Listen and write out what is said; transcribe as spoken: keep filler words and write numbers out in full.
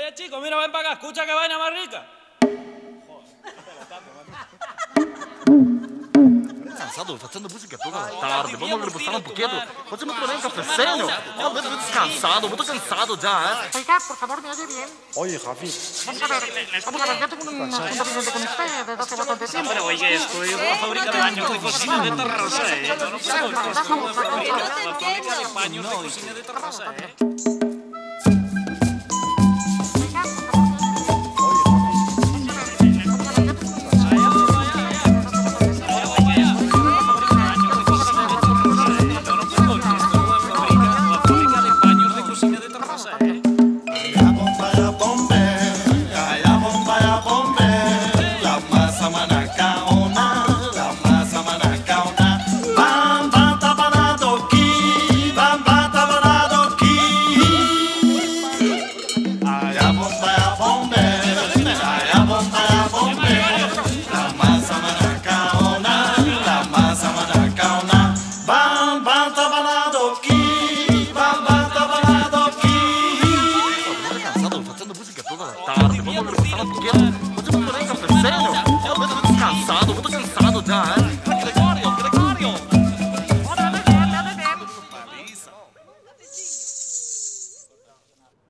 Eh, chicos, mira, ven para acá. Escucha qué vaina más rica. Cansado, facendo música toda a tarde. Vamos repostar um pouquinho. Pode me trazer um cafezinho? Eu tô descansado, muito cansado já, ¿eh? Oiga, por favor, ¿me oye bien? Oye, Javi. Vamos a ver, vamos a ver, yo tengo un conversación con usted desde hace bastante tiempo. Pero oye, estoy en una fábrica de baños de cocina de Tarrasa, ¿eh? Yo no sé, es una fábrica de baños de cocina de Tarrasa, ¿eh? Cansado, facendo música toda a tarde. Vamos repostar um pouquinho. Pode me trazer um cafezinho?